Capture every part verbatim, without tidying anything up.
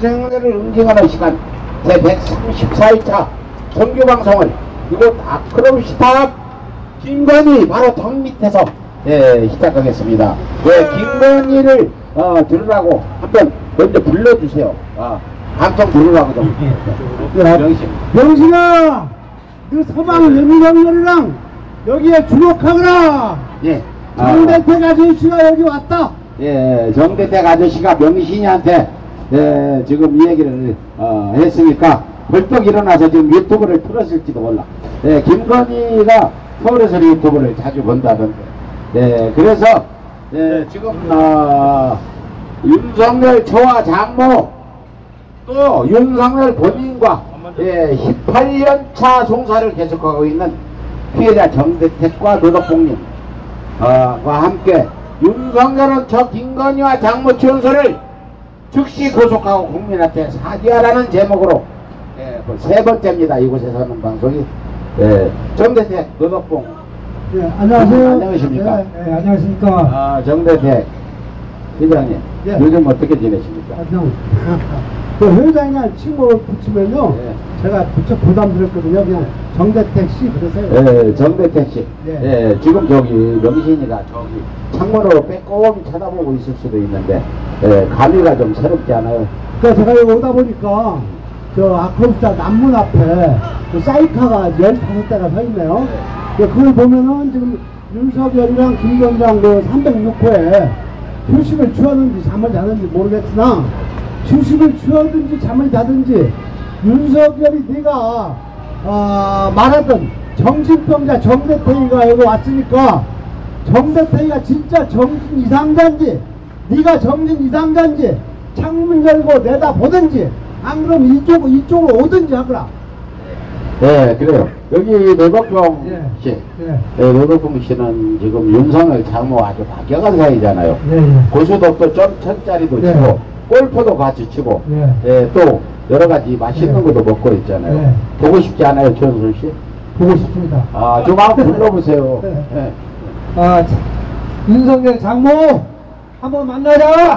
윤석열을 응징하는 시간 제백삼십사 일차 정규방송을 이곳 아크로스탑 김건희 바로 턱 밑에서 예, 시작하겠습니다. 예, 김건희를 어, 들으라고 한번 먼저 불러주세요. 아, 방송 들으라고 좀. 명신. 명신아, 그 서방 윤석열이랑 여기에 주목하거라. 예. 정대택 아저씨가 여기 왔다. 예, 정대택 아저씨가 명신이한테 예, 지금 이 얘기를 어, 했으니까 벌떡 일어나서 지금 유튜브를 틀었을지도 몰라. 예, 김건희가 서울에서 유튜브를 자주 본다던데. 예, 그래서 예, 지금 어, 윤석열 저와 장모 또 윤석열 본인과 예, 십팔 년차 송사를 계속하고 있는 피해자 정대택과 노덕봉님 어, 과 함께 윤석열은 저 김건희와 장모 최은서를 즉시 구속하고 국민한테 사죄하라는 제목으로 예, 그 세 번째입니다. 이곳에서 하는 방송이 예, 정대택 노덕봉. 예, 안녕하세요. 안녕하십니까? 예, 예, 안녕하십니까? 아, 정대택 회장님, 예. 요즘 어떻게 지내십니까? 아, 그냥 그 회장이나 친구 붙이면요, 예. 제가 부쩍 부담스럽거든요. 그냥 정대택 씨 그러세요. 예, 정대택 씨. 예. 예, 지금 저기 명신이가 저기 창문으로 빼꼼히 쳐다보고 있을 수도 있는데 예, 감회가 좀 새롭지 않아요? 그러니까 제가 여기 오다 보니까 저 아크로스타 남문 앞에 그 사이카가 열다섯 대가 서 있네요. 예. 그걸 보면은 지금 윤석열이랑 김건희랑 그 삼백육 호에 휴식을 취하는지 잠을 자는지 모르겠으나 휴식을 취하든지 잠을 자든지 윤석열이 네가 어, 말하던 정신병자 정대택이가 여기 왔으니까 정대택이가 진짜 정신 이상자인지 네가 정신 이상자인지 창문 열고 내다보든지 안 그럼 이쪽, 이쪽으로 오든지 하거라. 네, 그래요. 여기 노덕봉 예. 씨, 예. 네, 노덕봉 씨는 지금 윤석열 장모 아주 박격한 사이잖아요. 예, 예. 고수도 좀 천짜리도 예. 치고 골프도 같이 치고 예. 예, 또 여러 가지 맛있는 예. 것도 먹고 있잖아요. 예. 보고 싶지 않아요, 최은순 씨? 보고 싶습니다. 아, 좀 한번 불러보세요. 예. 예. 아, 자, 윤석열 장모 한번 만나자.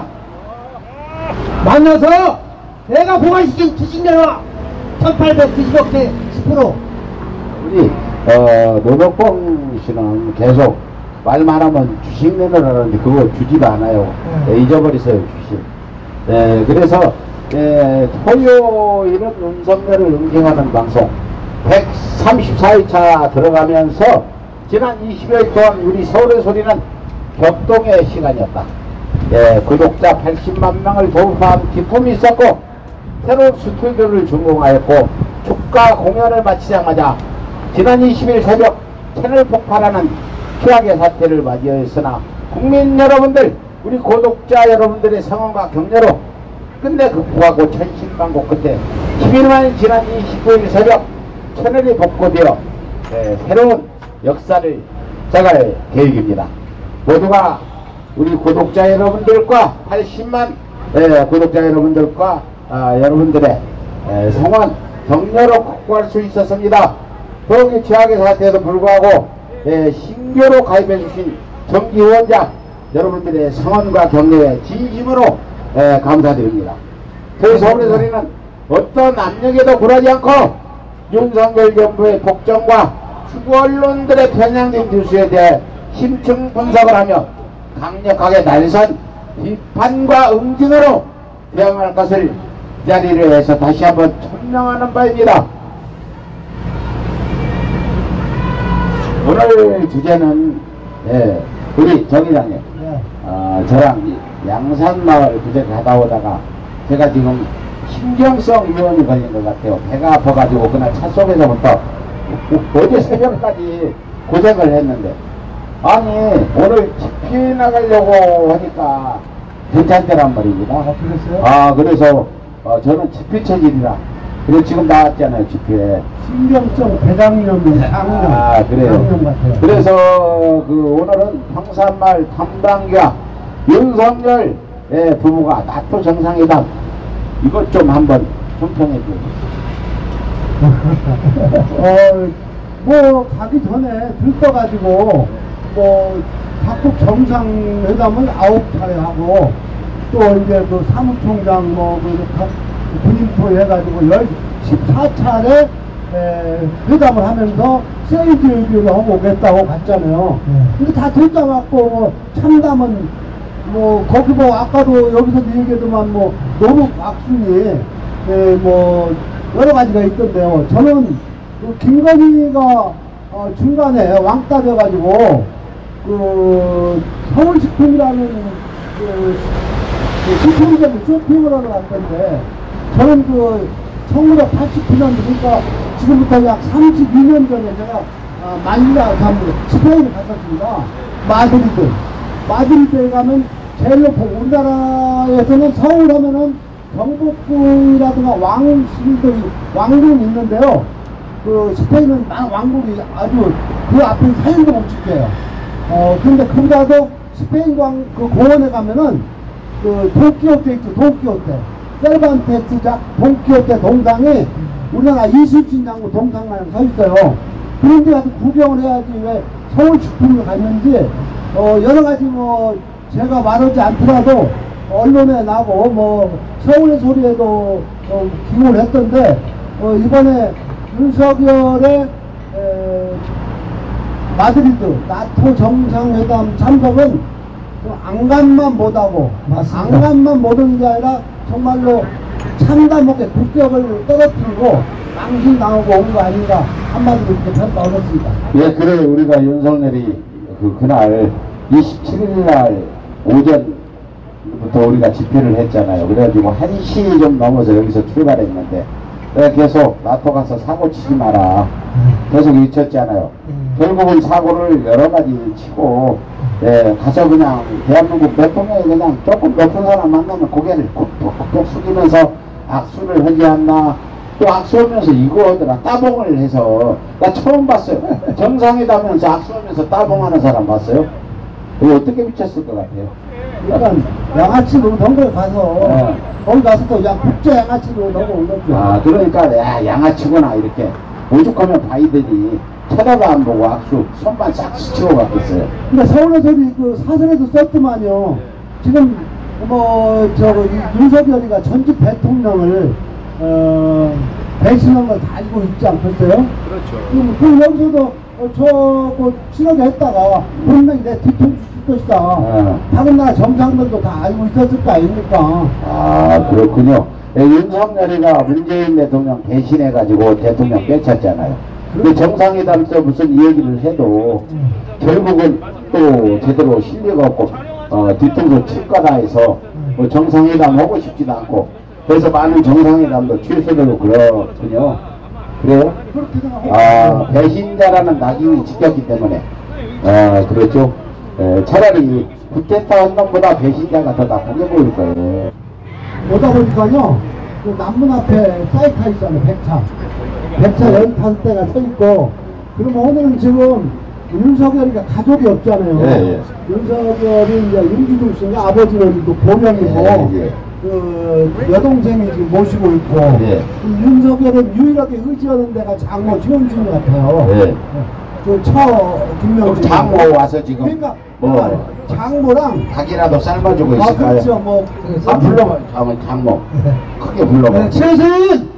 만나서 내가 보관시킨 주식 내놔. 천팔백구십억 대 십 퍼센트. 우리 어, 노덕봉 씨는 계속 말만 하면 주식 내놓으라는데 그거 주지도 않아요. 네. 예, 잊어버리세요, 주식. 예, 그래서 예, 토요일은 윤석열을 응징하는 방송 백삼십사 일차 들어가면서 지난 이십여일 동안 우리 서울의 소리는 격동의 시간이었다. 예, 구독자 팔십만 명을 돌파한 기쁨이 있었고 새로운 스튜디오를 준공하였고 축가 공연을 마치자마자 지난 이십일 새벽 채널 폭발하는 최악의 사태를 맞이하였으나 국민 여러분들, 우리 구독자 여러분들의 성원과 격려로 끝내 극복하고 천신만고 끝에 십 일 만에 지난 이십구일 새벽 채널이 복구되어 예, 새로운 역사를 써갈 계획입니다. 모두가 우리 구독자 여러분들과 팔십만 예, 구독자 여러분들과 아, 여러분들의 예, 성원, 격려로 극복할 수 있었습니다. 더욱이 최악의 사태에도 불구하고 예, 신규로 가입해 주신 정기 후원자 여러분들의 성원과 격려에 진심으로 예, 감사드립니다. 저희 서울의 소리는 어떤 압력에도 굴하지 않고 윤석열 정부의 폭정과 추구 언론들의 편향된 뉴스에 대해 심층 분석을 하며 강력하게 날선 비판과 응징으로 대응할 것을 이 자리를 해서 다시 한번 천명하는 바입니다. 오늘 주제는 예, 우리 정 회장님 네. 어, 저랑 양산마을 그제 가다 오다가 제가 지금 신경성 위험이 걸린 것 같아요. 배가 아파가지고 그날 차 속에서부터 어제 새벽까지 고생을 했는데 아니 오늘 집회 나가려고 하니까 괜찮더란 말입니다. 아, 그랬어요? 아, 그래서 어, 저는 집회 체질이라 그래서 지금 나왔잖아요, 집회에. 신경성 배당염이 상염. 아, 그래요. 상염 같아요. 그래서 그 오늘은 평산마을 탐방과 윤석열 예, 부부가 나토 정상회담 이것 좀 한번 총평해 주세요. 어, 뭐 가기 전에 들떠가지고 뭐 각국 정상회담은 아홉 차례 하고 또 이제 그 사무총장 뭐 그 군인포 해가지고 십사 차례 회담을 하면서 세이드 얘기를 하고 오겠다고 갔잖아요. 네. 근데 다 들다 맞고 뭐 참담은 뭐 거기 뭐 아까도 여기서 얘기했지만 뭐 노무 악순이 예, 뭐 여러 가지가 있던데요. 저는 그 김건희가 어 중간에 왕따 돼가지고 그 서울식품이라는 그, 그 식품점을 쇼핑을 하러 갔던데 저는 그 천구백팔십구 년 그러니까 지금부터 약 삼십이 년 전에 제가 아, 만일라 참 스페인을 갔었습니다. 마드리드 마드리드에 가면 제일 높고 우리나라에서는 서울 하면은 경복궁이라든가 왕실들이 왕궁이 있는데요. 그 스페인은 많은 왕궁이 아주 그 앞에 사진도 못 찍게요. 어 근데 거기다도 스페인 광 그 공원에 가면은 그 돈키호테 있죠. 돈키호테 셀반테스작 돈키호테 동상이 우리나라 이순신 장군 동상만 서 있어요. 그런데 가서 구경을 해야지 왜 서울식품을 갔는지 어 여러 가지 뭐 제가 말하지 않더라도 언론에 나고 뭐 서울의 소리에도 어, 기용을 했던데 어, 이번에 윤석열의 에, 마드리드 나토 정상회담 참석은 안간만 못하고 맞습니다. 안간만 못한 게 아니라 정말로 참담하게 국격을 떨어뜨리고 망신당하고 온 거 아닌가 한마디로 이렇게 평가하겠습니다. 예, 그래 우리가 윤석열이 그 그날 이십칠 일 날 오전부터 우리가 집회를 했잖아요. 그래가지고 한 시 좀 넘어서 여기서 출발했는데 내가 계속 나토 가서 사고 치지 마라 계속 외쳤잖아요. 결국은 사고를 여러 가지 치고 예, 가서 그냥 대한민국 대통령이 그냥 조금 높은 사람 만나면 고개를 꾹꾹꾹 숙이면서 악수를 하지 않나. 또 악수하면서 이거 하더라. 따봉을 해서 나 처음 봤어요. 정상회담하면서 악수하면서 따봉하는 사람 봤어요? 이거 어떻게 미쳤을 것 같아요? 그러니까 양아치로 동굴 가서 네. 거기 가서 또 양 국제 양아치로 넘어온 거죠. 아 그러니까 야 양아치구나 이렇게 오죽하면 바이든이 쳐다도 안 보고 악수 손만 싹 스치고 갔겠어요. 근데 서울에서도 그 사설에도 썼더만요. 지금 뭐 저거 이 윤석열이가 전직 대통령을 어 배신한 걸 다 알고 있지 않겠어요? 그렇죠. 그 여기서도 어, 저뭐 친하게 했다가 분명히 내 뒤통수 칠 것이다. 네. 다른 나라 정상들도 다 알고 있었을 거 아닙니까? 아 그렇군요. 예, 윤석열이가 문재인 대통령 배신해가지고 대통령 뺏겼잖아요. 근데 정상회담 때 무슨 얘기를 해도 결국은 또 제대로 실리가 없고 어, 뒤통수 칠 거다 해서 뭐 정상회담 하고 싶지도 않고 그래서 많은 정상회담도 취소되고 그렇군요. 그래요? 그렇게 생각하고 아 배신자라는 낙인이 찍혔기 때문에 아 그렇죠. 에, 차라리 구테타 한 놈보다 배신자가 더 나쁘게 보일 거예요. 오다 보니까요, 그 남문 앞에 사이카 있잖아요, 백차. 백차 열다섯 대가 서 있고, 그러면 오늘은 지금 윤석열이가 가족이 없잖아요. 예, 예. 윤석열이 이제 윤기중 씨가 아버지는 또 보명이고, 예, 예. 그 여동생이 지금 모시고 있고, 예. 그 윤석열은 유일하게 의지하는 데가 장모 지원준 같아요. 예. 그 처 김명진. 장모 와서 지금 그러니까 뭐 장모랑 닭이라도 삶아주고 아 있을까요? 그렇죠 뭐 아 불러봐. 잠깐 장모 크게 불러봐. 최선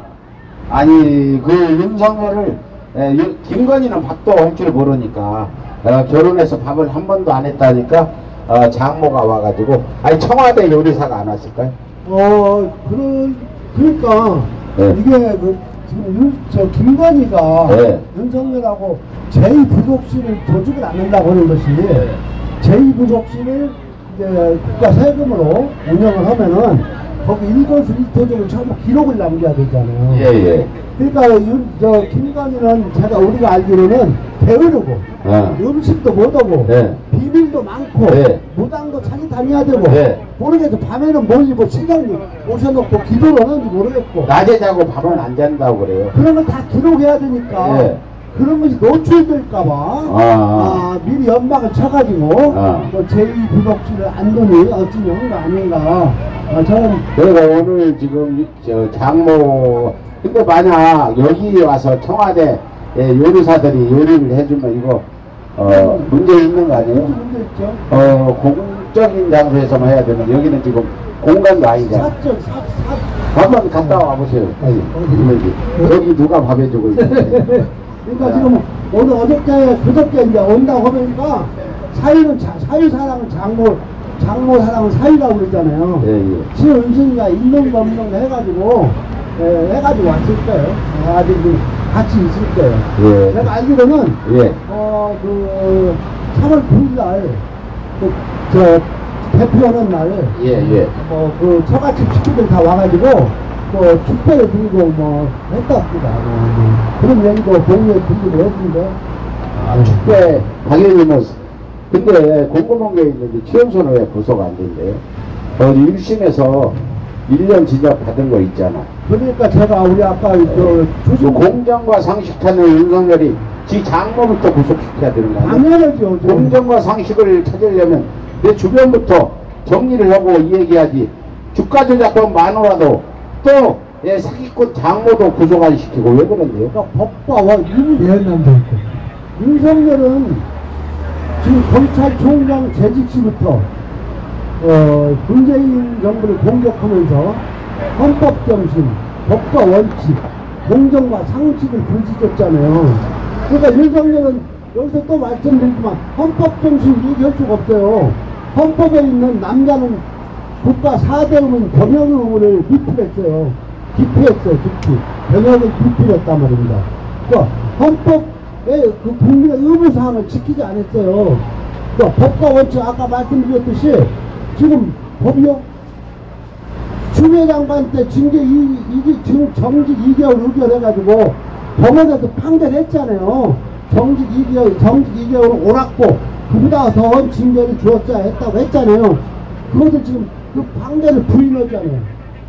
아니 그 윤석열을 에, 유, 김건희는 밥도 할 줄 모르니까 어, 결혼해서 밥을 한 번도 안 했다니까 어, 장모가 와가지고 아니 청와대 요리사가 안 왔을까요? 어 그런 그러니까 네. 이게 그 지금 윤, 저 김건희가 네. 윤석열하고 제이 부속실을 조직을 않는다고 하는 것이 제이 부속실을 이제 국가 세금으로 운영을 하면은 거기 일거수 일투족을 전부 기록을 남겨야 되잖아요. 예예. 그러니까 윤, 저 김건희는 제가 우리가 알기로는 게으르고 어. 음식도 못하고 네. 비밀도 많고 네. 무당도 자기 다녀야 되고 네. 모르겠어. 밤에는 뭐지 뭐 신장님 오셔놓고 기도를 하는지 모르겠고 낮에 자고 밤은 안 잔다고 그래요. 그런 걸 다 기록해야 되니까 네. 그런 것이 노출될까봐 아, 아, 미리 연막을 쳐가지고 아. 뭐 제이 부속실을 안돈이 어찌냐는 거 아닌가. 아, 저는 그래서 오늘 지금 저 장모 근데 만약 여기 와서 청와대 예, 요리사들이 요리를 해주면 이거 어 문제 있는 거 아니에요? 문제 있죠. 어 공적인 장소에서만 해야 되는데 여기는 지금 공간도 아니잖아. 사적 사, 사, 한번 갔다 와보세요. 아니, 여기, 여기 누가 밥 해주고 있는데. 그러니까 지금 오늘 어저께 그저께 이제 온다고 하니까 사유는 자, 사유 사랑은 장모 장모 사랑은 사유라고 그러잖아요. 예, 예. 지금 은순이가 있는 거 없는 거 해가지고 예, 해가지고 왔을 거예요. 해가지고 같이 있을 거예요. 예. 내가 알기로는 예. 어그 삼월 구일 날 그, 저 대표하는 날 예, 예. 뭐 그 처갓집 식구들 다 와가지고 뭐 축배를 들고 뭐 했답니다. 뭐, 뭐. 그런 얘기도 공유에 들리고 했는데. 아, 축배, 당연히 뭐, 근데 궁금한 게 있는데, 최영선은 왜 구속 안 된대요? 어, 일 심에서 일 년 징역 받은 거 있잖아. 그러니까 제가 우리 아까 그 그 조심 공정과 상식 찾는 윤석열이 지 장모부터 구속시켜야 되는 거 아니야? 당연하죠. 좀. 공정과 상식을 찾으려면 내 주변부터 정리를 하고 이 얘기하지. 주가 조작권 많으라도 또 예, 사기꾼 장모도 구속 안 시키고 왜 그런데요? 그러니까 법과 원 이미 내었는데 윤석열은 지금 검찰총장 재직 시부터 어, 문재인 정부를 공격하면서 헌법정신, 법과 원칙, 공정과 상식을 부르짖었잖아요. 그러니까 윤석열은 여기서 또 말씀드리지만 헌법정신 얘기할 수가 없어요. 헌법에 있는 남자는 국가 사대의원 병역 의무를 미필했어요. 기피했어요. 기피. 병역을 기피했단 말입니다. 그러니까 헌법에 그 국민의 의무사항을 지키지 않았어요. 그러니까 법과 원칙 아까 말씀드렸듯이 지금 법이요? 추미애 장관 때 징계 이, 이기, 지금 정직 이 개월 의결해가지고 법원에서 판결했잖아요. 정직 이 개월, 정직 이 개월 오락고 그보다 더한 징계를 주었어야 했다고 했잖아요. 그것을 지금 그 판결을 부인하잖아요.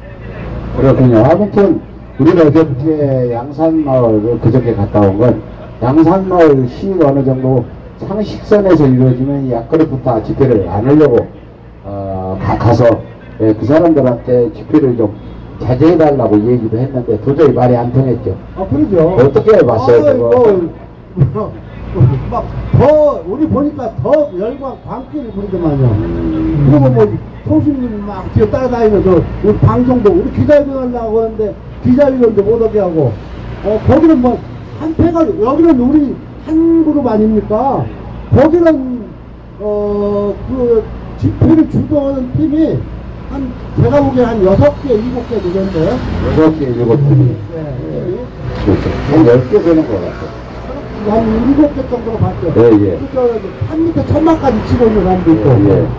그렇군요. 아무튼 우리가 어저께 양산마을 그저께 갔다 온 건 양산마을 시위가 어느 정도 상식선에서 이루어지면 약그릇부터 집회를 안 하려고 어, 가, 가서 예, 그 사람들한테 집회를 좀 자제해달라고 얘기도 했는데 도저히 말이 안 통했죠. 아, 그러죠. 어떻게 봤어요? 그거? 막 더 우리 보니까 더 열광 광기를 부르더만요. 음. 그리고 뭐 소수님 막 뒤에 따라다니면서 우리 방송도 우리 기자회견 하려고 하는데 기자회견도 못하게 하고 어 거기는 뭐 한패가 여기는 우리 한 그룹 아닙니까? 거기는 어 그 집회를 주도하는 팀이 한 제가 보기에 한 여섯 개 일곱 개 되던데요. 여섯 개 일곱 팀이 네. 그렇죠. 한 열 개 되는 것 같아요. 한 일곱 개 정도로 봤죠. 예, 예. 한 밑에 천막까지 치고 있는 사람도 있고. 예, 예.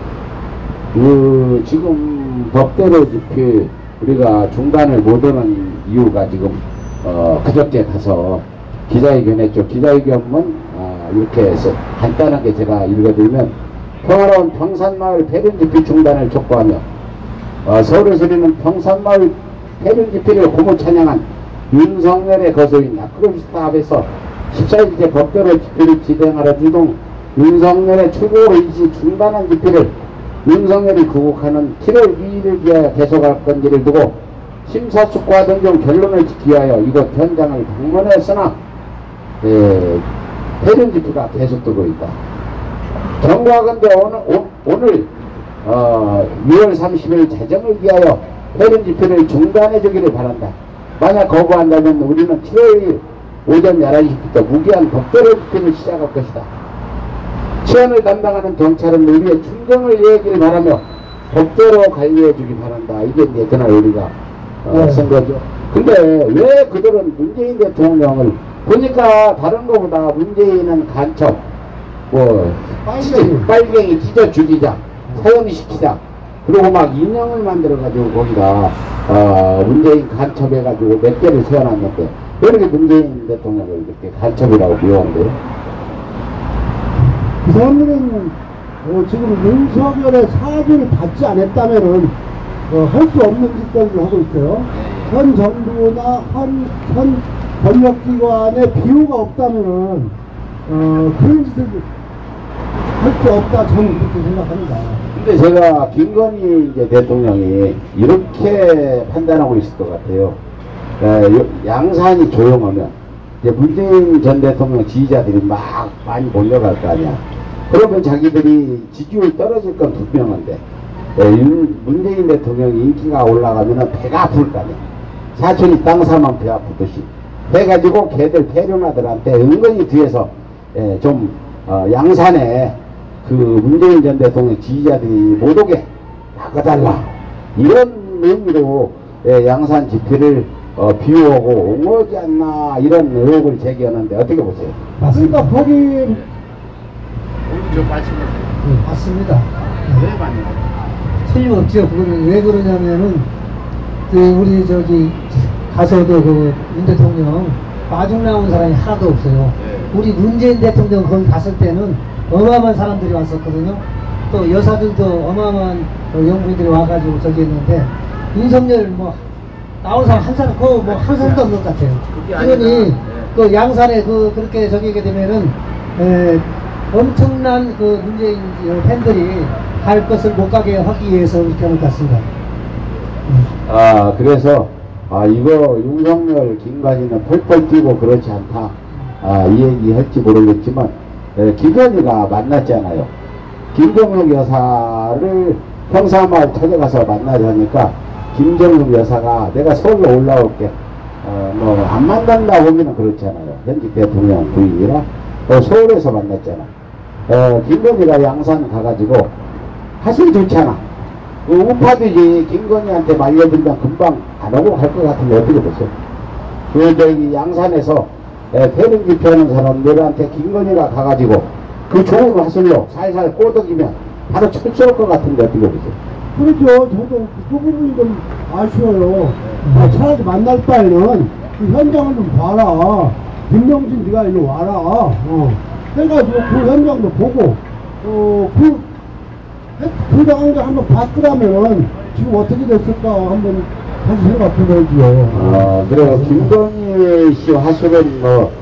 그 지금 법대로 집회 우리가 중단을 못하는 이유가 지금 어 그저께 가서 기자회견 했죠. 기자회견은 어, 이렇게 해서 간단하게 제가 읽어드리면 평화로운 평산마을 폐륜집회 중단을 촉구하며 어, 서울에서 열리는 평산마을 폐륜집회를 고무 찬양한 윤석열의 거소인 아크로비스타 앞에서 십사 일째 법대로 집회를 진행하려 주동 윤석열의 출국 의지 중단한 집회를 윤석열이 구국하는 칠월 이일을 위하여 계속할 건지를 두고 심사숙고하 등중 결론을 지키기 위하여 이곳 현장을 방문했으나 예, 폐륜 집회가 계속되고 있다. 경과건대 오늘, 오, 오늘 어, 유월 삼십일 자정을 위하여 폐륜 집회를 중단해 주기를 바란다. 만약 거부한다면 우리는 칠월 이일 오전 열한 시부터 무기한 법대로 집회를 시작할 것이다. 치안을 담당하는 경찰은 우리의 충정을 얘기를 바라며 법대로 관리해 주기 바란다. 이게 이제 그날 우리가 어, 네. 쓴 거죠. 근데 왜 그들은 문재인 대통령을 보니까 다른 거보다 문재인은 간첩, 뭐 빨갱이. 빨갱이 찢어 죽이자, 사형시키자, 그리고 막 인형을 만들어 가지고 거기다 어, 문재인 간첩해 가지고 몇 개를 세워놨는데 왜 이렇게 문재인 대통령을 이렇게 간첩이라고 미워한대요? 그 사람들은 어, 지금 윤석열의 사주를 받지 않았다면은 어, 할 수 없는 짓들을 하고 있어요. 현 정부나 현, 현 권력기관의 비호가 없다면은 어, 그런 짓을 할 수 없다 저는 그렇게 생각합니다. 근데 제가 김건희 이제 대통령이 이렇게 판단하고 있을 것 같아요. 에, 양산이 조용하면 이제 문재인 전 대통령 지지자들이 막 많이 몰려갈 거 아니야. 그러면 자기들이 지지율 떨어질 건 분명한데 예, 윤, 문재인 대통령이 인기가 올라가면은 배가 아플 거 아니야. 사촌이 땅 사면 배 아프듯이. 해가지고 걔들 패륜아들한테 은근히 뒤에서 예, 좀 어, 양산에 그 문재인 전 대통령 지지자들이 못 오게 막아달라 이런 의미로 예, 양산 집회를 어, 비우고 온 거지 않나 이런 의혹을 제기하는데 어떻게 보세요? 그러니까 거기 오늘 저 말씀을 네, 맞습니다. 왜 맞냐? 틀림없죠. 그거는 왜 그러냐면은 그 우리 저기 가서도 그 윤 대통령 마중 나온 사람이 하나도 없어요. 네. 우리 문재인 대통령 거기 갔을 때는 어마어마한 사람들이 왔었거든요. 또 여사들도 어마어마한 영부인들이 와가지고 저기 했는데 윤석열 뭐 나온 사람 한 사람 그거 뭐 한 사람도 없는 것 같아요. 그게 아니라, 그러니 네. 그 양산에 그 그렇게 저기 하게 되면은 에, 엄청난 그 문재인 팬들이 갈 것을 못 가게 하기 위해서 이렇게 하는 것 같습니다. 아 그래서 아 이거 윤석열 김관희는 펄펄 뛰고 그렇지 않다 아 이 얘기 할지 모르겠지만 에, 김건희가 만났잖아요. 김정숙 여사를 평사마을 찾아가서 만나자니까 김정숙 여사가 내가 서울로 올라올게 어, 뭐 안 만난다 보기는 그렇잖아요. 현직 대통령 부인이라 어, 서울에서 만났잖아. 어, 김건희가 양산 가가지고 하슬 좋잖아. 그 우파들이 김건희한테 말려들면 금방 안 오고 갈 것 같은데 어떻게 보세요? 그 저기 양산에서 대중 집회하는 사람들한테 김건희가 가가지고 그 좋은 화술로 살살 꼬덕이면 바로 철수할 것 같은데 어떻게 보세요? 그렇죠. 저도 그 부분이 좀 아쉬워요. 아, 차라리 만날 바에는 그 현장을 좀 봐라. 김명진 네가 일로 와라. 어. 해가지고 그 현장도 보고 어, 그, 그 장면 한번 봤더라면 지금 어떻게 됐을까 한번 다시 생각해보지요. 어, 그리고 김건희 씨 화술은 뭐,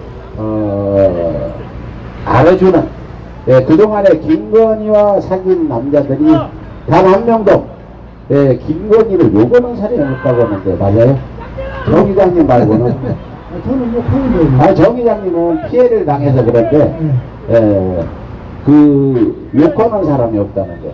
어, 알아주는, 예, 그동안에 김건희와 사귄 남자들이 단 한 명도, 예, 김건희를 요구하는 사람이 없다고 하는데, 맞아요? 정 기장님 말고는. 아, 저는 욕하는 거예요. 아, 정 기장님은 피해를 당해서 그런데, 예, 그, 욕하는 사람이 없다는 거.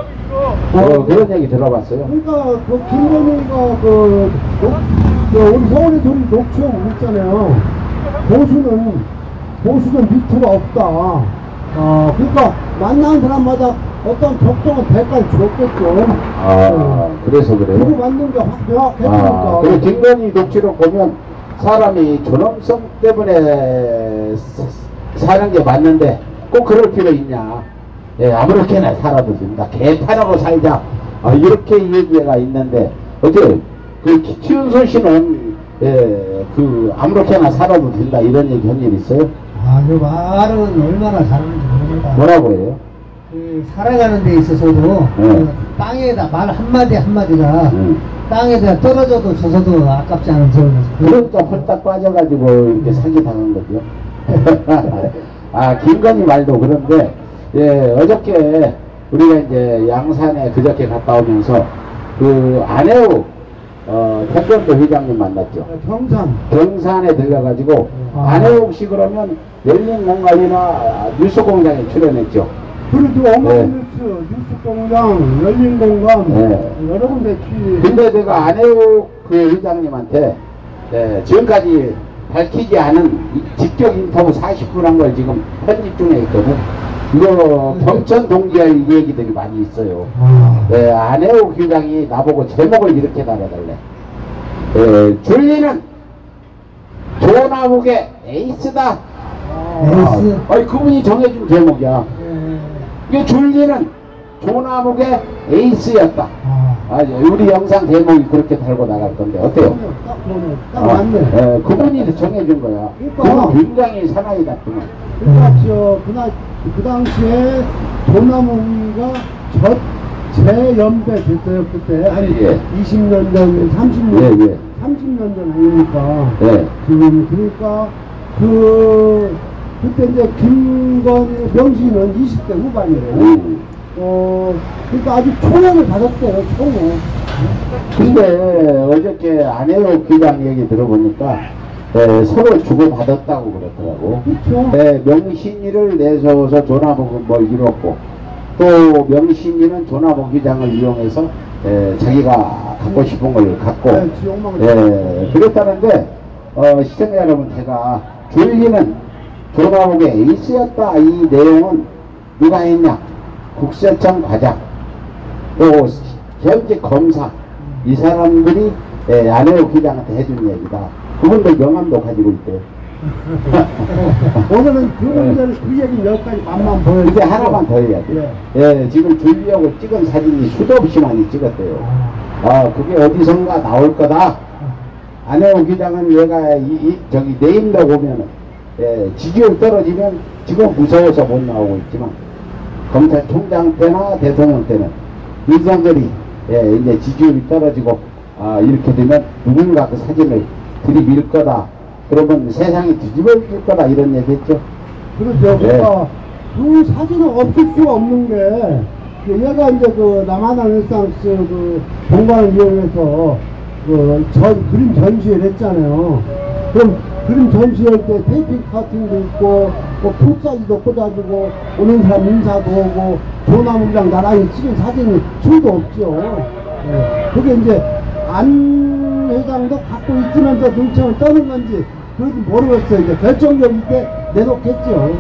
어, 그런 얘기 들어봤어요? 그러니까 그 김건희가 그, 녹, 그 우리 서울에 저기 녹취하고 있잖아요. 보수는 보수는 밑으로 없다. 어 그러니까 만나는 사람마다 어떤 적정한 대가를 줬겠죠. 아, 어. 그래서 그래요? 그거 맞는 게 확 명확했으니까. 아, 그리고 김건희 녹취록 보면 사람이 존엄성 때문에 사, 사는 게 맞는데 꼭 그럴 필요 있냐? 예, 아무렇게나 살아도 된다. 개판하고 살자. 아, 이렇게 얘기가 있는데 어떻게 그 최은순 씨는 예, 그 아무렇게나 살아도 된다 이런 얘기 한 일 있어요? 아, 그 말은 얼마나 잘하는지 모릅니다. 뭐라고 해요? 그 살아가는 데 있어서도 네. 그 땅에다 말 한마디 한마디가 네. 땅에다 떨어져도 줘서도 아깝지 않은 저는 그러니까 홀딱 빠져가지고 이렇게 사기 당한 거죠. 아, 김건희 말도 그런데, 예, 어저께 우리가 이제 양산에 그저께 갔다 오면서 그 안혜욱, 어, 태권도 회장님 만났죠. 경산. 경산에 들려가지고 아. 안혜욱 씨 그러면 열린공간이나 뉴스공장에 출연했죠. 그리고 네. 어머니뉴스, 뉴스공장, 열린공간 네. 여러 군데 취. 근데 내가 안혜욱 그 회장님한테 예, 지금까지 밝히지 않은 이 직격 인터뷰 사십 분 한 걸 지금 편집 중에 있거든. 이거 경천 동지할 얘기들이 많이 있어요. 아. 예, 안혜욱 회장이 나보고 제목을 이렇게 달아달래. 예, 줄리는 조나무게 에이스다. 에이스. 아, 아니 그분이 정해준 제목이야. 예. 이게 줄리는 조나무게 에이스였다. 아. 아, 우리 영상 제목이 그렇게 달고 나갈 건데 어때요? 딱 그러네. 딱 어, 맞네. 예, 그분이 정해준 거야. 그러니까. 그분 굉장히 사나이 같구만. 그러니까 저 그날 그 당시에 조나무가 저 재연배 됐어요 그때 한 예. 이십 년 전, 삼십 년, 예, 예. 삼십 년 전 아니니까. 예. 지금 그러니까 그 그때 이제 김건희 명진은 이십 대 후반이래요. 음. 어 그러니까 아주 초연을 받았대요 초연. 근데 어저께 안혜욱 기장 얘기 들어보니까 예, 서로 주고받았다고 그러더라고. 그렇죠. 예, 명신이를 내세워서 조나무고 뭐 이뤘고 또 명신이는 조나무기장을 이용해서 에, 자기가 갖고 싶은 걸 갖고 네, 지 욕망을 예, 그랬다는데 어, 시청자 여러분, 제가 줄리는 조나무의 에이스였다, 이 내용은 누가 했냐? 국세청 과장, 또 현재 검사, 이 사람들이 예, 안혜욱 기장한테 해준 얘기다. 그분들 명함도 가지고 있대요. 오늘은 그 문제를 그 얘기 여기까지 맛만 보여. 이제 하나만 더 해야 돼. 예. 예, 지금 줄리하고 찍은 사진이 수도 없이 많이 찍었대요. 아, 그게 어디선가 나올 거다. 안혜욱 기장은 얘가 이, 이 저기 내임도 보면은 예, 지지율 떨어지면 지금 무서워서 못 나오고 있지만 검찰총장 때나 대통령 때는 윤석열이 예, 이제 지지율이 떨어지고 아, 이렇게 되면 누군가 그 사진을 들이밀 거다. 그러면 세상이 뒤집어질 거다, 이런 얘기 했죠. 그렇죠. 그러니까 그 사진은 없을 수가 없는 게, 얘가 이제 그 남한한 일상스 그 공간을 이용해서 그 전, 그림 전시회를 했잖아요. 그럼 그림 전시회 때 테이핑 카팅도 있고, 뭐 풋사지도 꽂아주고, 오는 사람 인사도 오고, 조나무랑 나랑이 찍은 사진이 수도 없죠. 예. 그게 이제 안 회장도 갖고 있으면서 눈총을 떠는 건지, 그것도 모르겠어요. 이제 결정적일 때 내놓겠죠.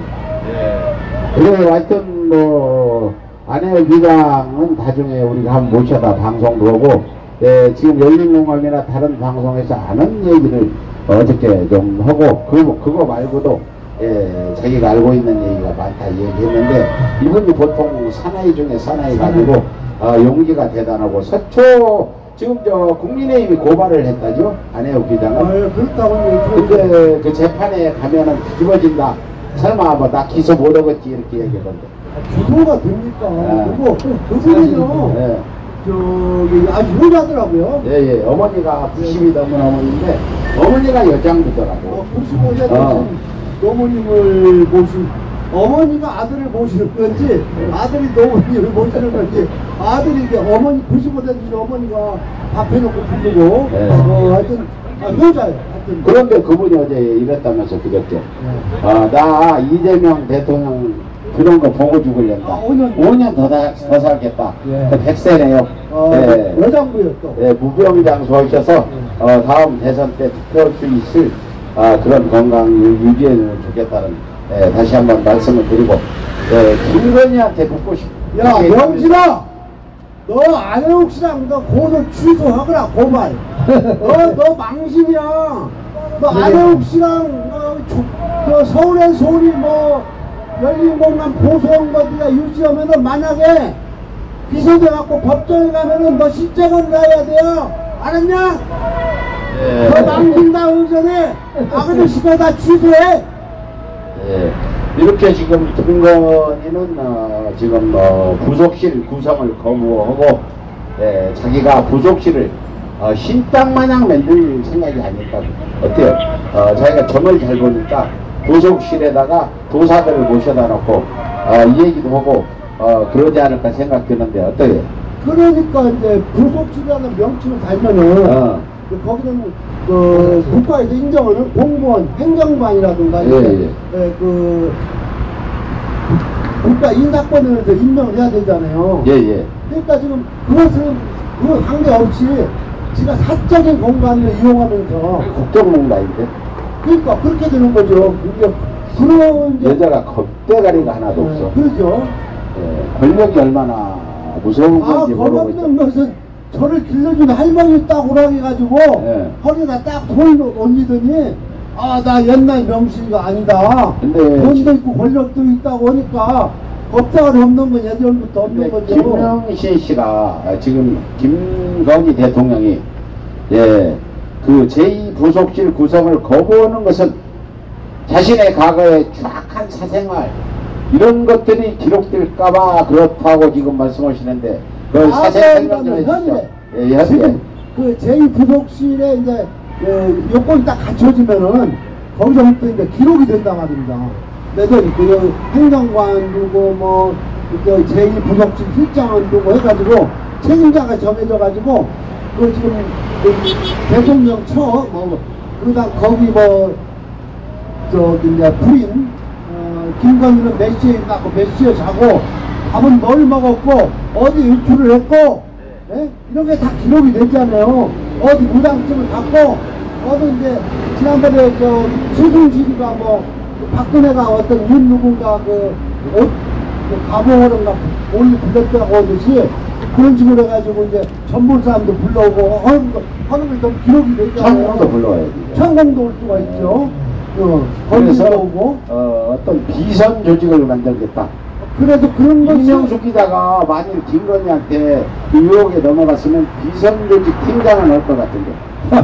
그래, 하여튼 뭐 안혜욱 기장은 나중에 우리가 한번 모셔다 방송도 하고, 예, 지금 열린공감이나 다른 방송에서 아는 얘기를 어저께 좀 하고, 그거, 그거 말고도 예, 자기가 알고 있는 얘기가 많다 얘기했는데, 이분이 보통 사나이 중에 사나이 가지고 어, 용기가 대단하고, 서초 지금 저 국민의힘이 고발을 했다죠, 안혜욱 기장은. 아, 예, 그렇다고. 근데 그 재판에 가면은 뒤집어진다. 설마 뭐 나 기소 못하겠지, 이렇게 얘기하던데. 기소가 됩니까? 아. 그리고 그분은요, 예. 저기 아주 효자더라고요. 예, 예. 어머니가 구십이 넘은 어머니인데, 어머니가 여장부더라고. 어, 구십오 세 어. 되신 노모님을 모신, 어머니가 아들을 모시는 건지, 아들이 노모님을 모시는 건지, 아들이 이게 어머니, 구십오 세 되신 어머니가 밥 해놓고 부르고, 네. 어, 하여튼, 아, 효자예요. 하여튼. 그런데 그분이 어제 이랬다면서, 그저께. 네. 아, 나 이재명 대통령 그런 거 보고 죽으려다. 아, 오 년. 오 년 더, 다- 더 살겠다. 예. 그 백 세네요. 어, 예. 여장부요 또. 예, 무병장수 하셔서 어, 다음 대선 때 투표할 수 있을 아, 그런 건강 유지해주면 좋겠다는, 예, 다시 한번 말씀을 드리고, 예, 김건희한테 묻고 싶. 야, 명진아! 너 안혜욱 씨랑 너 고소 취소하거라, 고발. 어, 너 망신이야. 너 안혜욱 씨랑 어, 조, 저 서울의 소리 뭐 열린공감 고소한 거 네가 유지하면은, 만약에 기소돼갖고 법정에 가면은 너 실적은 나야 돼요. 알았냐? 예. 너 망신당하기 전에 아그저씨가 다 취소해. 예. 이렇게 지금 김건희는 어, 지금 어, 부속실 구성을 거부하고, 예, 자기가 부속실을 어, 신당 마냥 만들 생각이 아닐까. 어때요? 어, 자기가 점을 잘 보니까 부속실에다가 도사들을 모셔다 놓고 어, 이 얘기도 하고 어, 그러지 않을까 생각되는데 어때요? 그러니까 이제 부속실이라는 명칭을 달면은 어. 그 거기는 그 국가에서 인정하는 공무원, 행정관이라든가 예, 이제 예. 예, 그 국가 인사권에서 임명을 해야 되잖아요. 예, 예. 그러니까 지금 그것은 그 관계없이 지가 사적인 공간을 이용하면서, 국정농단인데 그러니까 그렇게 되는 거죠. 그게 그런 이제 여자가 겁대가리가 하나도 없어. 예, 그렇죠. 예, 권력이 얼마나 무서운 아, 건지 모르고 겁없는 있다. 것은 저를 길러준 할머니 딱 오라해가지고 예. 허리에다 딱 손을 올리더니, 아, 나 옛날 명신이가 아니다. 근데 돈도 있고 권력도 있다고 하니까 겁자가 없는 건 예전부터 없는 근데 거죠. 김영신 씨가 지금 김건희 대통령이, 예, 그 제이 부속실 구성을 거부하는 것은 자신의 과거의 추악한 사생활 이런 것들이 기록될까봐 그렇다고 지금 말씀하시는데, 그 아, 사생 네, 설명 좀 현재. 해주시죠. 예, 현재. 지금 그 제이 부속실에 이제 그 요건이 딱 갖춰지면은 거기서부터 이제 기록이 된단 말입니다. 내가 그 행정관 누구 뭐 그 제이 부속실 실장은 누구 해가지고 책임자가 정해져가지고 그 지금 그 대통령 처뭐 그다음 거기 뭐 저기 이제 부인 어, 김건희는 몇 시에 있다고 몇 시에 자고 밥은 뭘 먹었고 어디 일출을 했고 예? 이런 게 다 기록이 되잖아요. 어디 무당집을 갔고 어디 이제 지난번에 저 최순실이가 뭐 박근혜가 어떤 윤 누군가 그 옷 그 가보오는가 올리 불렀다고 하듯이 그런 식으로 해가지고 이제 전부 사람도 불러오고 하는 거 하는 게 좀 기록이 되잖아요. 천공도 불러와야지. 천공도 올 수가 있죠. 어, 그래서 거기서 오고 어, 어떤 비선 조직을 만들겠다. 그래도 그런 것이 이명수 기자가 만일 김건희한테 뉴욕에 넘어갔으면 비선 조직 팀장을 넣을 것 같은데.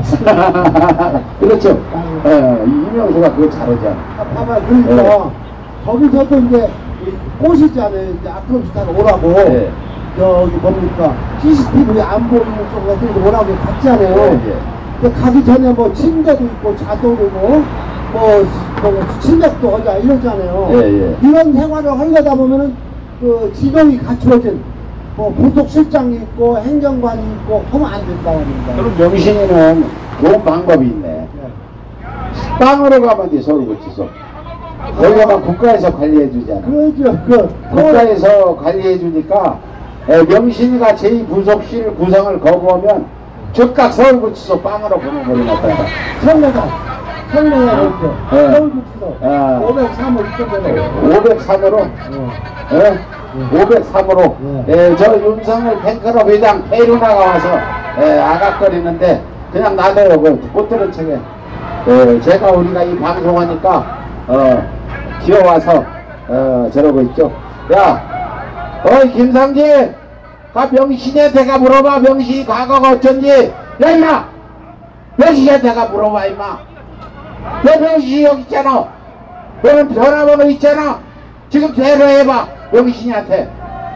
그렇죠. 어, 이명수가 그거 잘하잖아. 봐봐 그러니까 네. 거기서도 이제 꼬시잖아요. 이제 아크로스타로 오라고. 네. 저기 뭡니까 씨씨티비 안 보이는 쪽 같은 데 오라고 갔잖아요. 네, 네. 근데 가기 전에 뭐 침대도 있고 자도 되고 뭐, 뭐 침략도 하자 이러잖아요. 예, 예. 이런 생활을 하려다 보면은 그 지정이 갖추어진 뭐 부속실장이 있고 행정관이 있고 하면 안 된다고 합니다. 그럼 명신이는 좋은 방법이 있네. 땅으로 가면 돼, 서울구치소. 거기가 국가에서 관리해 주잖아. 그러죠. 그 국가에서 관리해 주니까 명신이가 제이 부속실 구성을 거부하면 즉각 서울구치소 빵으로 보내버리겠다. 청내가 청내가 이렇게 네. 서울구치소 아. 오백삼을 있거든요. 오백삼으로 예? 오백삼으로 예, 저 윤석열 팬클럽 회장 페루나가 와서 예, 아각거리는데 그냥 놔둬요. 그 꽃들은 책에 예, 제가 우리가 이 방송하니까 어, 기어와서 어, 저러고 있죠. 야 어이 김상진 가 명신한테 가 물어봐. 명신이 과거가 어쩐지. 야 임마 명신한테 가 물어봐 임마. 내 명신이 여기 있잖아. 너는 전화번호 있잖아. 지금 대로해봐 명신이한테.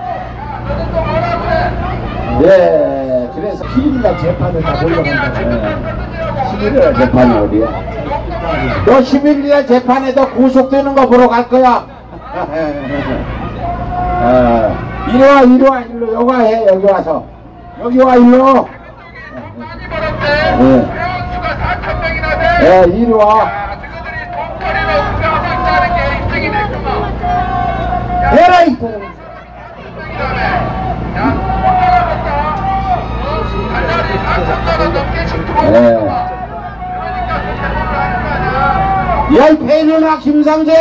예, 그래서 십일날 재판에 다 몰려간다. 십일일 재판이 어디야? 너 십일일 재판에도 구속되는 거 보러 갈 거야. 어, 이리 와, 이리 와, 일로 여기 해, 여기 와서. 여기 와, 일로. 예, 예, 이리 와. 해라, 이 예. 야, 이 페루나 김상진!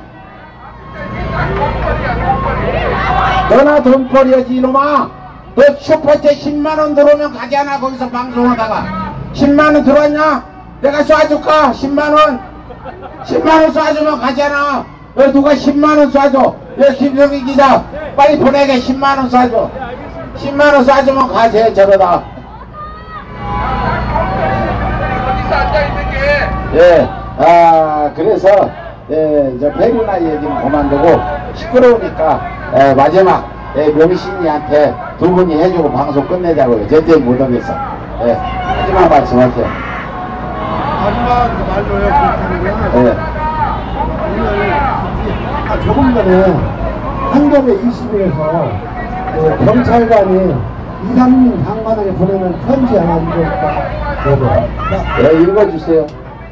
너나 돈벌이야지 이놈아. 너 슈퍼챗 십만원 들어오면 가잖아. 거기서 방송하다가 십만원 들어왔냐? 내가 쏴줄까? 십만원 십만원 쏴주면 가잖아. 너 누가 십만원 쏴줘. 야 김성희 기자 빨리 보내게. 십만원 쏴줘. 십만원 쏴주면 가세. 저러다 예, 아 그래서 예, 저 페루나 얘기는 그만두고 시끄러우니까 예, 마지막 예, 명신이한테 두 분이 해주고 방송 끝내자고요. 제때 못하겠어. 예, 마지막 말씀하세요. 마지막 그 말로요. 그렇다는구나. 예. 오늘 아, 조금 전에 한겨레 이십 일에서 그 경찰관이 이상민 장관에게 보내는 편지 하나 읽어볼까? 예, 읽어주세요.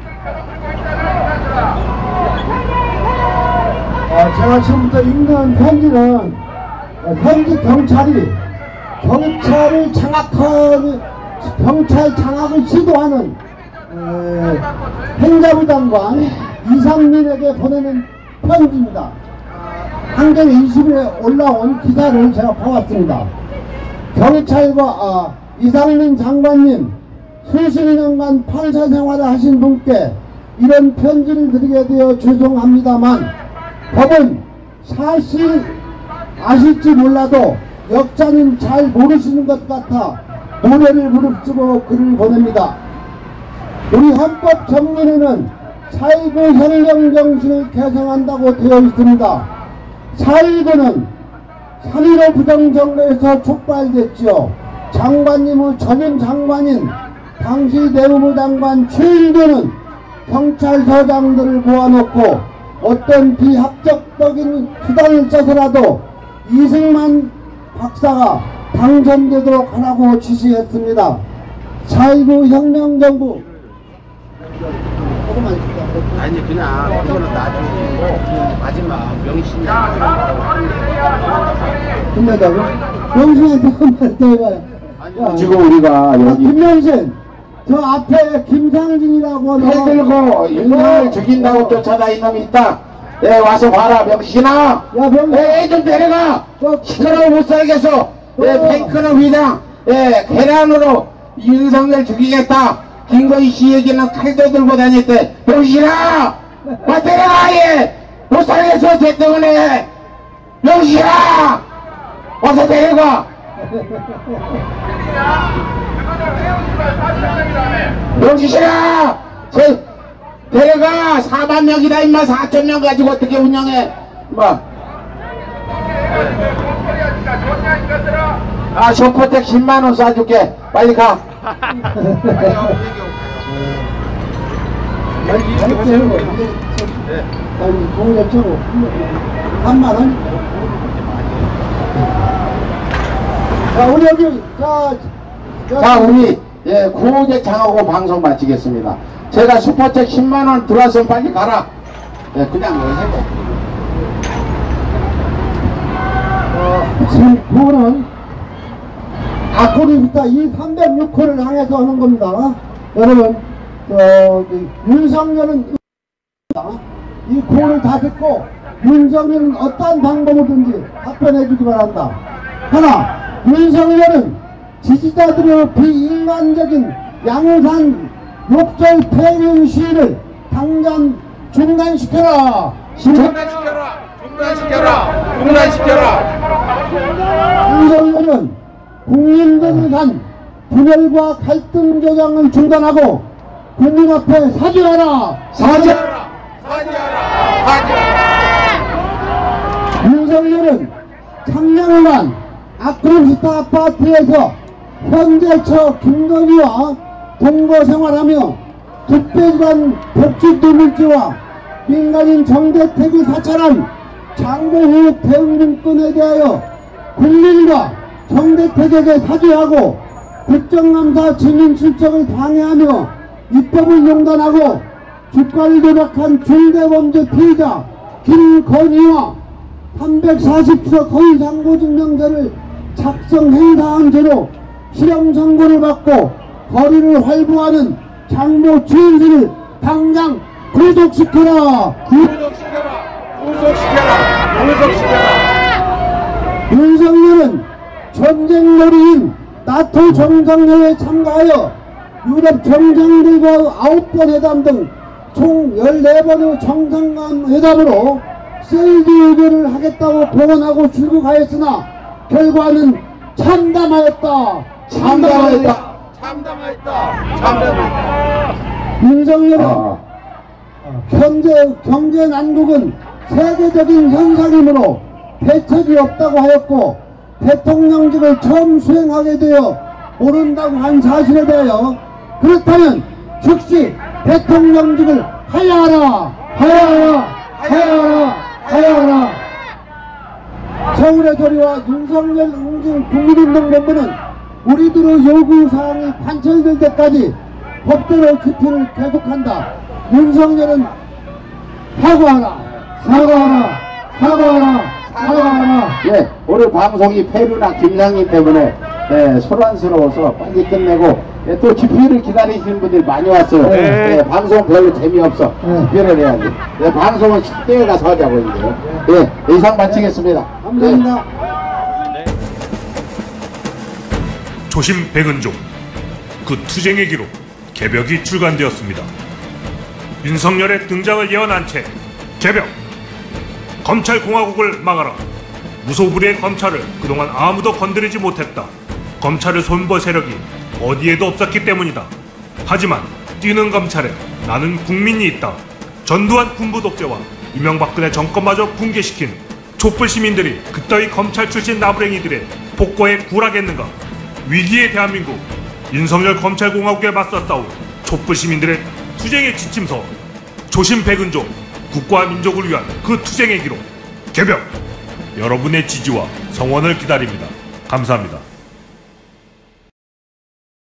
아, 제가 지금부터 읽는 편지는 현지 경찰이 경찰을 장악한 경찰 장악을 시도하는 에, 행자부 장관 이상민에게 보내는 편지입니다. 한겨레 이십 일에 올라온 기사를 제가 보았습니다. 경찰과 아, 이상민 장관님 수십 년간 판사 생활을 하신 분께 이런 편지를 드리게 되어 죄송합니다만 법은 사실 아실지 몰라도 역자님 잘 모르시는 것 같아 노래를 무릅쓰고 글을 보냅니다. 우리 헌법 정문에는 사일구 혁명 정신을 개성한다고 되어 있습니다. 사일구는 삼일오 부정선거에서 촉발됐지요. 장관님의 전임 장관인 당시 내무부 장관 최일구는 경찰서장들을 모아놓고 어떤 비합법적인 수단을 써서라도 이승만 박사가 당선되도록 하라고 지시했습니다. 사일구 혁명정부 조금만 있을까? 아니 그냥 그거는 나중에 마지막 명신이 끝내자고? 명신한테 한번 더 해봐요. 야, 지금 우리가 야, 여기 김명신, 저 앞에 김상진이라고 너 해들고 인간을 죽인다고 쫓아다니는 놈이 있다. 예, 와서 봐라, 명신아. 야, 명신. 애 좀 데려가. 시끄러워 못 살겠어. 예, 탱크는 위장, 예, 계란으로 윤석열 죽이겠다. 김건희 씨 얘기는 칼도 들고 다녔대. 명신아! 와, 데려가, 얘! 못 살겠어, 쟤 때문에! 명신아! 와서 데려가! 명신아! 쟤, 데려가! 사만 명이다, 임마. 사천 명 가지고 어떻게 운영해? 뭐. 아, 쇼퍼텍 십만 원 쏴줄게. 빨리 가. 아니, 아니, 아니, 공연 쳐고 한만 원? 자, 우리 여기, 자, 자, 우리, 예, 구호제 장하고 방송 마치겠습니다. 제가 슈퍼챗 십만 원 들어왔으면 빨리 가라. 예, 그냥 뭐 해고. 어, 지금 그거는 앞으로부터 이 삼백육 호를 향해서 하는 겁니다. 여러분, 어, 윤석열은 이 코를 다 듣고 윤석열은 어떠한 방법이든지 답변해 주기 바란다. 하나, 윤석열은 지지자들의 비인간적인 양산 욕설 폐륜 시위를 당장 중단시켜라. 중단시켜라! 중단시켜라! 중단시켜라! 윤석열은 국민들 간 분열과 갈등 조장을 중단하고 국민 앞에 사죄하라. 사죄하라! 사죄하라! 사죄하라! 윤석열은 창녕간 아크로스타 아파트에서 현재 처 김건희와 동거 생활하며 특별한 복지도물죄와 민간인 정대택을 사찰한 장고후육 대응문건에 대하여 국민과 정대택에게 사죄하고 국정감사 증인 출석을 방해하며 입법을 용단하고 주가를 조작한 중대범죄 피의자 김건희와 삼백사십 서 거의상고증명서를 작성 행사한 죄로 실형 선고를 받고 거리를 활보하는 장모 주인들을 당장 구속시켜라. 구속시켜라! 구속시켜라! 구속시켜라! 윤석열은 전쟁놀이인 나토 정상회의에 참가하여 유럽 정상들과 아홉 번 회담 등 총 열네 번의 정상간 회담으로 세일즈 의결을 하겠다고 공언하고 출국하였으나 결과는 참담하였다. 참담하였다. 참담하였다! 참담하였다! 윤석열은 아, 현재 경제 난국은 세계적인 현상이므로 대책이 없다고 하였고 대통령직을 처음 수행하게 되어 모른다고 한 사실에 대하여 그렇다면 즉시 대통령직을 하야하라. 하야하라. 하야하라. 하야하라. 서울의 소리와 윤석열 응징 국민운동본부는 우리들의 요구사항이 관철될 때까지 법대로 집회를 계속한다. 윤석열은 사과하라. 사과하라. 사과하라. 사과하라. 예, 오늘 방송이 페루나 김상인 때문에 예, 소란스러워서 빨리 끝내고 예, 또 집회를 기다리시는 분들이 많이 왔어요. 네. 예, 방송 별로 재미없어. 네. 집회를 해야지. 예, 방송은 숙대에 가서 하자고 이제. 예, 이상 마치겠습니다. 감사합니다. 조심 백은종 그 투쟁의 기록 개벽이 출간되었습니다. 윤석열의 등장을 예언한 채 개벽 검찰공화국을 막아라. 무소불위의 검찰을 그동안 아무도 건드리지 못했다. 검찰을 손볼 세력이 어디에도 없었기 때문이다. 하지만 뛰는 검찰에 나는 국민이 있다. 전두환 군부 독재와 이명박근혜 정권마저 붕괴시킨 촛불 시민들이 그따위 검찰 출신 나부랭이들의 복고에 굴하겠는가? 위기의 대한민국 윤석열 검찰공화국에 맞서 싸울 촛불 시민들의 투쟁의 지침서 조심 백은종 국가와 민족을 위한 그 투쟁의 기록 개벽 여러분의 지지와 성원을 기다립니다. 감사합니다.